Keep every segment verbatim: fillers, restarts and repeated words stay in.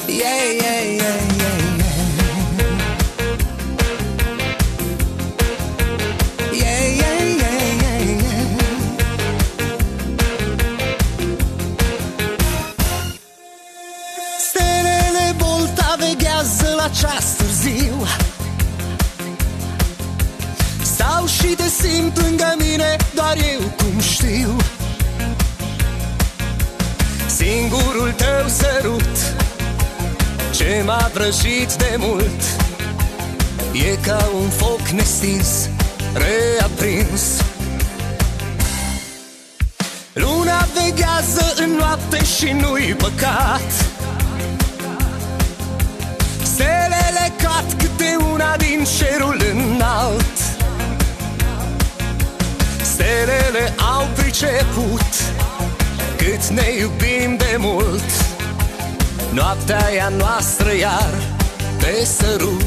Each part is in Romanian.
Yeah, yeah, yeah, yeah, yeah. Yeah, yeah, yeah, yeah, yeah. Stelele voltaveghează la ceas târziu, stau și te simt lângă mine, doar eu cum știu. Singurul tău sărut ce m-a vrăjit de mult e ca un foc nestins, reaprins. Luna veghează în noapte și nu-i păcat, stelele cad câte una din cerul înalt. Stelele au priceput cât ne iubim de mult, noaptea e a noastră iar pe sărut.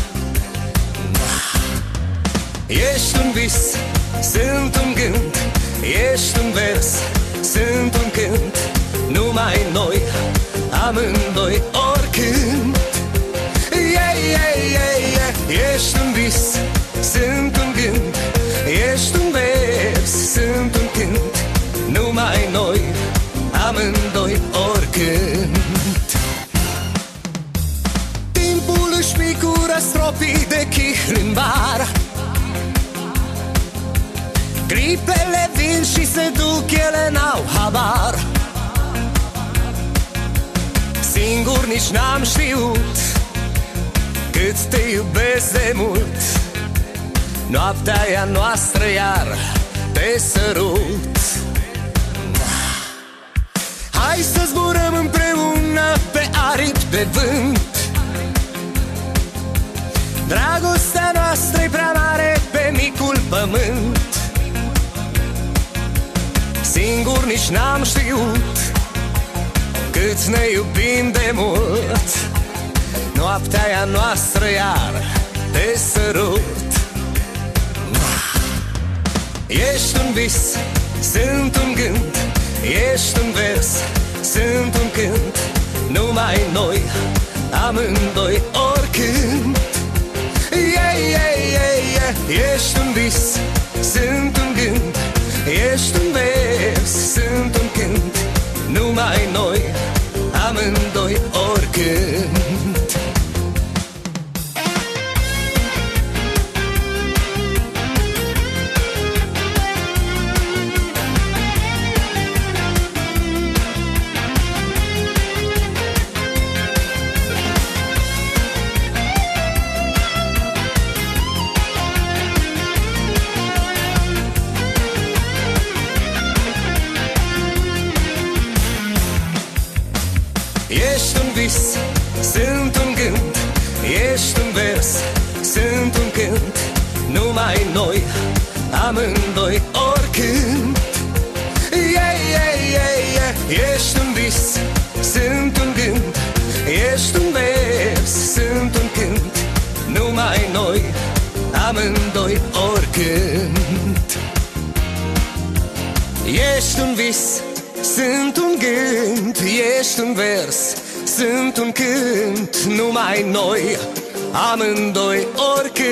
Ești un vis, sunt un gând, ești un vers, sunt un cânt, numai noi, amândoi, oricând. Yeah, yeah, yeah, yeah. Ești un vis, sunt un gând, ești un vers, sunt un cânt, numai noi, amândoi, oricând. Timpul își picură stropii de chihl în bar, clipele vin și se duc, ele n-au habar. Singur nici n-am știut cât te iubesc de mult, noaptea e a noastră iar pe sărut. Hai să zburăm împreună pe aripi de vânt, dragostea noastră-i prea mare pe micul pământ. Singur nici n-am știut cât ne iubim de mult, noaptea e a noastră iar pe sărut. Ești un vis, sunt un gând, ești un vers, sunt un cânt, numai noi, amândoi, oricând. Yeah, yeah, yeah, yeah. Ești un vis, sunt un gând, ești un vers, sunt un cânt, numai noi, amândoi, oricând. Ești un vis, sunt un gând, ești un vers, sunt un cânt, numai noi, amândoi, oricând. Yeah, yeah, yeah, yeah. Ești un vis, sunt un gând, ești un vers, sunt un cânt, numai noi, amândoi, oricând. Ești un vis, sunt un gând, ești un vers, sunt un cânt, numai noi, amândoi, oricând.